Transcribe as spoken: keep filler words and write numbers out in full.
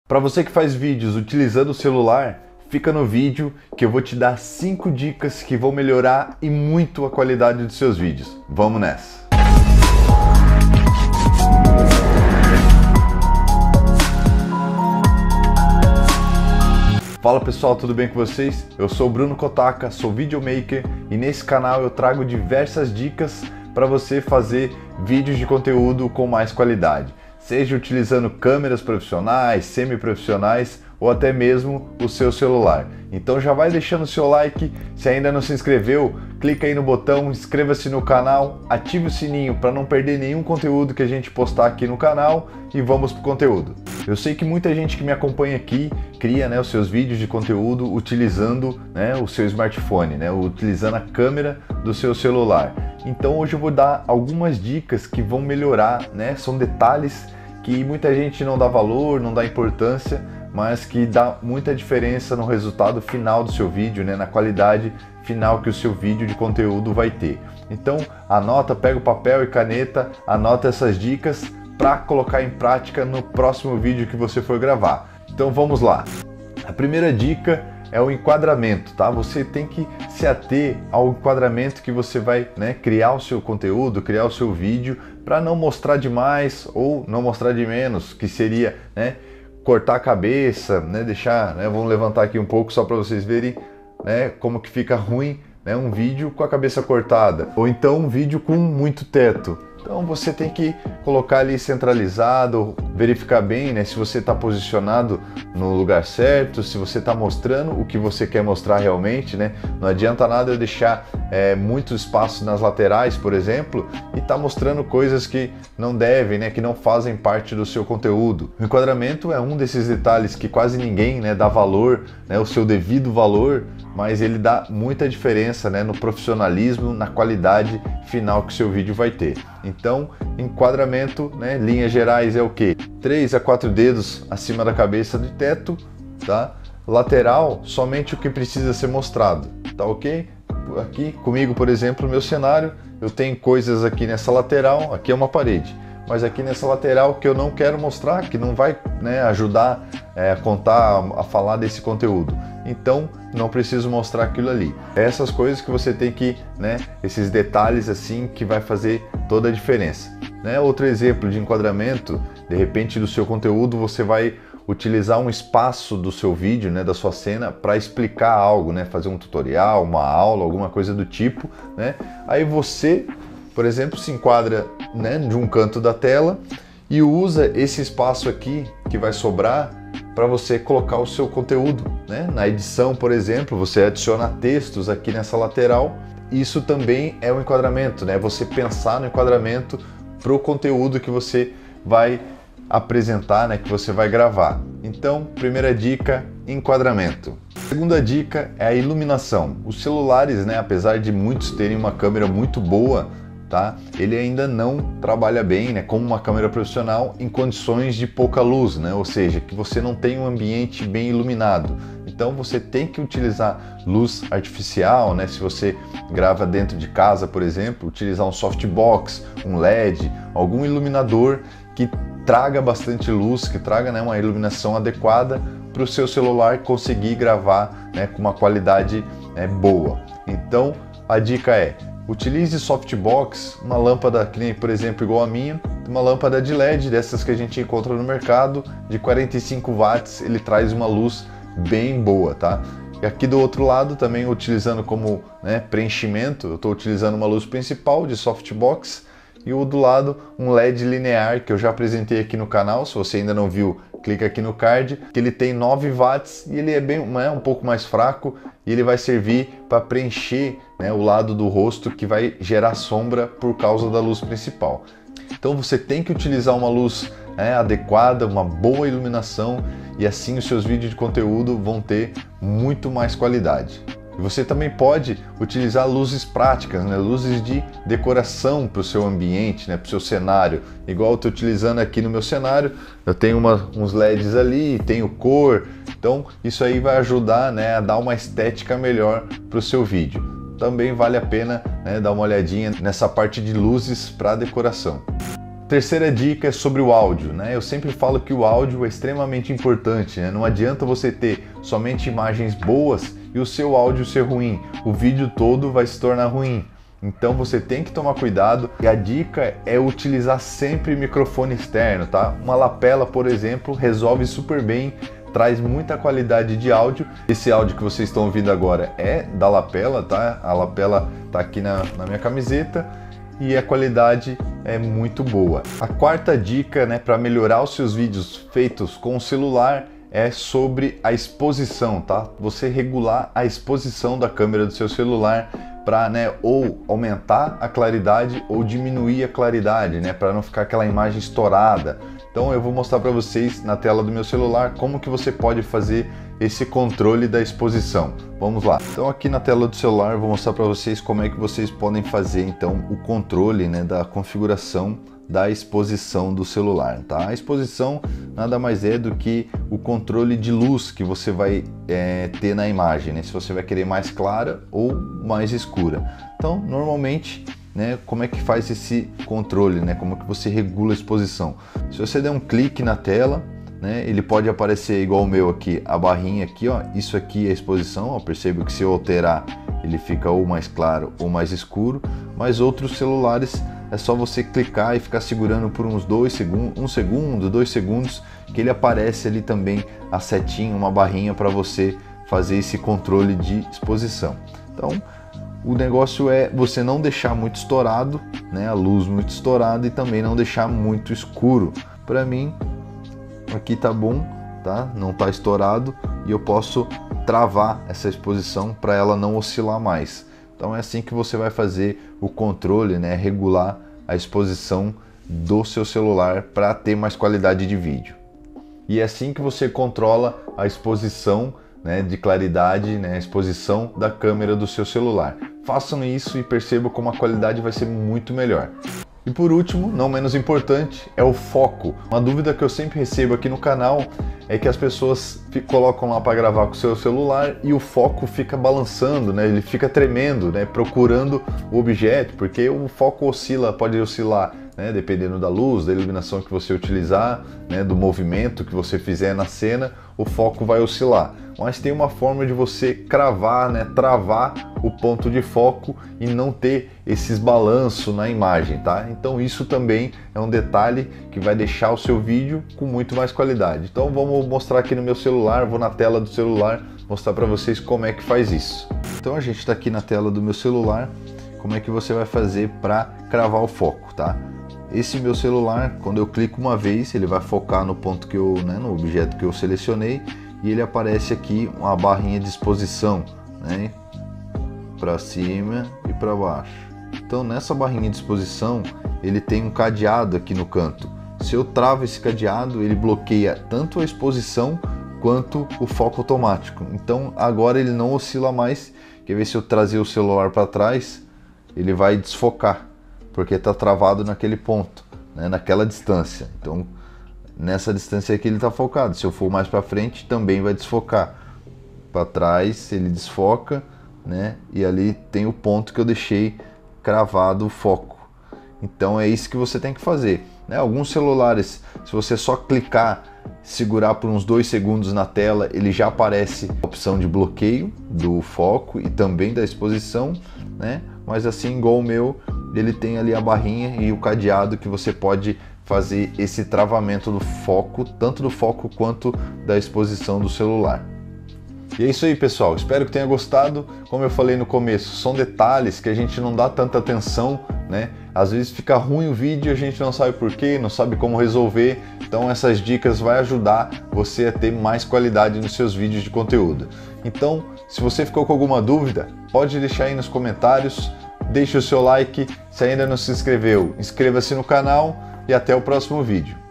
Para você que faz vídeos utilizando o celular, fica no vídeo que eu vou te dar cinco dicas que vão melhorar e muito a qualidade dos seus vídeos. Vamos nessa! Fala pessoal, tudo bem com vocês? Eu sou o Bruno Kotaka, sou videomaker e nesse canal eu trago diversas dicas para você fazer vídeos de conteúdo com mais qualidade. Seja utilizando câmeras profissionais, semi-profissionais ou até mesmo o seu celular. Então já vai deixando o seu like, se ainda não se inscreveu, clica aí no botão, inscreva-se no canal, ative o sininho para não perder nenhum conteúdo que a gente postar aqui no canal e vamos pro conteúdo. Eu sei que muita gente que me acompanha aqui cria, né, os seus vídeos de conteúdo utilizando, né, o seu smartphone, né, utilizando a câmera do seu celular. Então hoje eu vou dar algumas dicas que vão melhorar, né, são detalhes que muita gente não dá valor, não dá importância, mas que dá muita diferença no resultado final do seu vídeo, né, na qualidade final que o seu vídeo de conteúdo vai ter. Então anota, pega o papel e caneta, anota essas dicas para colocar em prática no próximo vídeo que você for gravar. Então vamos lá. A primeira dica é o enquadramento, tá? Você tem que se ater ao enquadramento que você vai, né, criar o seu conteúdo, criar o seu vídeo, para não mostrar demais ou não mostrar de menos, que seria, né, cortar a cabeça, né, deixar, né, vamos levantar aqui um pouco só para vocês verem, né, como que fica ruim, né, um vídeo com a cabeça cortada, ou então um vídeo com muito teto. Então você tem que colocar ali centralizado, verificar bem, né, se você está posicionado no lugar certo, se você está mostrando o que você quer mostrar realmente, né? Não adianta nada eu deixar é, muito espaço nas laterais, por exemplo, e estar tá mostrando coisas que não devem, né, que não fazem parte do seu conteúdo. O enquadramento é um desses detalhes que quase ninguém, né, dá valor, né, o seu devido valor, mas ele dá muita diferença, né, no profissionalismo, na qualidade final que o seu vídeo vai ter. Então, enquadramento, né, linhas gerais é o que? três a quatro dedos acima da cabeça do teto, tá? Lateral, somente o que precisa ser mostrado, tá ok? Aqui comigo, por exemplo, no meu cenário, eu tenho coisas aqui nessa lateral, aqui é uma parede, mas aqui nessa lateral que eu não quero mostrar, que não vai, né, ajudar é, a contar, a falar desse conteúdo. Então não preciso mostrar aquilo ali. Essas coisas que você tem que, né, esses detalhes assim que vai fazer toda a diferença. Né? Outro exemplo de enquadramento, de repente do seu conteúdo você vai utilizar um espaço do seu vídeo, né, da sua cena, para explicar algo, né, fazer um tutorial, uma aula, alguma coisa do tipo, né? Aí você, por exemplo, se enquadra, né, de um canto da tela e usa esse espaço aqui que vai sobrar para você colocar o seu conteúdo, né? Na edição, por exemplo, você adiciona textos aqui nessa lateral. Isso também é um enquadramento, né? Você pensar no enquadramento para o conteúdo que você vai apresentar, né? Que você vai gravar. Então, primeira dica, enquadramento. Segunda dica é a iluminação. Os celulares, né, apesar de muitos terem uma câmera muito boa, tá? Ele ainda não trabalha bem, né, como uma câmera profissional em condições de pouca luz, né? Ou seja, que você não tem um ambiente bem iluminado. Então você tem que utilizar luz artificial, né? Se você grava dentro de casa, por exemplo, utilizar um softbox, um L E D, algum iluminador que traga bastante luz, que traga, né, uma iluminação adequada para o seu celular conseguir gravar, né, com uma qualidade, né, boa. Então a dica é: utilize softbox, uma lâmpada que nem, por exemplo, igual a minha, uma lâmpada de L E D, dessas que a gente encontra no mercado, de quarenta e cinco watts, ele traz uma luz bem boa, tá? E aqui do outro lado, também utilizando como, né, preenchimento, eu estou utilizando uma luz principal de softbox e o do lado um L E D linear, que eu já apresentei aqui no canal. Se você ainda não viu, clica aqui no card, que ele tem nove watts e ele é bem, é um pouco mais fraco e ele vai servir para preencher, né, o lado do rosto que vai gerar sombra por causa da luz principal. Então você tem que utilizar uma luz, né, adequada, uma boa iluminação, e assim os seus vídeos de conteúdo vão ter muito mais qualidade. E você também pode utilizar luzes práticas, né? Luzes de decoração para o seu ambiente, né? Para o seu cenário. Igual eu estou utilizando aqui no meu cenário, eu tenho uma, uns L E Ds ali, tenho cor, então isso aí vai ajudar, né, a dar uma estética melhor para o seu vídeo. Também vale a pena, né, dar uma olhadinha nessa parte de luzes para decoração. Terceira dica é sobre o áudio, né? Eu sempre falo que o áudio é extremamente importante, né? Não adianta você ter somente imagens boas e o seu áudio ser ruim, o vídeo todo vai se tornar ruim. Então você tem que tomar cuidado e a dica é utilizar sempre microfone externo, tá? Uma lapela, por exemplo, resolve super bem, traz muita qualidade de áudio. Esse áudio que vocês estão ouvindo agora é da lapela, tá? A lapela tá aqui na, na minha camiseta e a qualidade é muito boa. A quarta dica, né, para melhorar os seus vídeos feitos com o celular é sobre a exposição, tá? Você regular a exposição da câmera do seu celular para, né, ou aumentar a claridade ou diminuir a claridade, né, para não ficar aquela imagem estourada. Então eu vou mostrar para vocês na tela do meu celular como que você pode fazer esse controle da exposição. Vamos lá. Então aqui na tela do celular eu vou mostrar para vocês como é que vocês podem fazer então o controle, né, da configuração da exposição do celular, tá? A exposição nada mais é do que o controle de luz que você vai é, ter na imagem, né? Se você vai querer mais clara ou mais escura. Então, normalmente, né, como é que faz esse controle, né? Como é que você regula a exposição? Se você der um clique na tela, né, ele pode aparecer igual o meu aqui, a barrinha aqui, ó. Isso aqui é a exposição, ó. Percebo que se eu alterar, ele fica ou mais claro ou mais escuro. Mas outros celulares é só você clicar e ficar segurando por uns dois segundos, um segundo, dois segundos, que ele aparece ali também a setinha, uma barrinha para você fazer esse controle de exposição. Então, o negócio é você não deixar muito estourado, né, a luz muito estourada e também não deixar muito escuro. Para mim, aqui tá bom, tá? Não tá estourado e eu posso travar essa exposição para ela não oscilar mais. Então é assim que você vai fazer o controle, né, regular a exposição do seu celular para ter mais qualidade de vídeo. E é assim que você controla a exposição, né, de claridade, né, a exposição da câmera do seu celular. Façam isso e percebam como a qualidade vai ser muito melhor. E por último, não menos importante, é o foco. Uma dúvida que eu sempre recebo aqui no canal é que as pessoas colocam lá para gravar com o seu celular e o foco fica balançando, né? Ele fica tremendo, né? Procurando o objeto, porque o foco oscila, pode oscilar, né? Dependendo da luz, da iluminação que você utilizar, né? Do movimento que você fizer na cena, o foco vai oscilar. Mas tem uma forma de você cravar, né? Travar o ponto de foco e não ter esses balanços na imagem, tá? Então isso também é um detalhe que vai deixar o seu vídeo com muito mais qualidade. Então vamos mostrar aqui no meu celular, vou na tela do celular mostrar para vocês como é que faz isso. Então a gente está aqui na tela do meu celular, como é que você vai fazer para cravar o foco, tá? Esse meu celular, quando eu clico uma vez, ele vai focar no ponto que eu, né, no objeto que eu selecionei e ele aparece aqui uma barrinha de exposição, né, para cima e para baixo. Então nessa barrinha de exposição ele tem um cadeado aqui no canto. Se eu travo esse cadeado, ele bloqueia tanto a exposição quanto o foco automático. Então agora ele não oscila mais. Quer ver se eu trazer o celular para trás, ele vai desfocar, porque está travado naquele ponto, né, naquela distância. Então nessa distância aqui ele está focado. Se eu for mais para frente, também vai desfocar. Para trás ele desfoca, né, e ali tem o ponto que eu deixei cravado o foco. Então é isso que você tem que fazer, né? Alguns celulares, se você só clicar, segurar por uns dois segundos na tela, ele já aparece a opção de bloqueio do foco e também da exposição, né? Mas assim, igual o meu, ele tem ali a barrinha e o cadeado que você pode fazer esse travamento do foco, tanto do foco quanto da exposição do celular. E é isso aí, pessoal, espero que tenha gostado. Como eu falei no começo, são detalhes que a gente não dá tanta atenção, né? Às vezes fica ruim o vídeo, a gente não sabe porquê, não sabe como resolver. Então essas dicas vão ajudar você a ter mais qualidade nos seus vídeos de conteúdo. Então, se você ficou com alguma dúvida, pode deixar aí nos comentários, deixe o seu like. Se ainda não se inscreveu, inscreva-se no canal e até o próximo vídeo.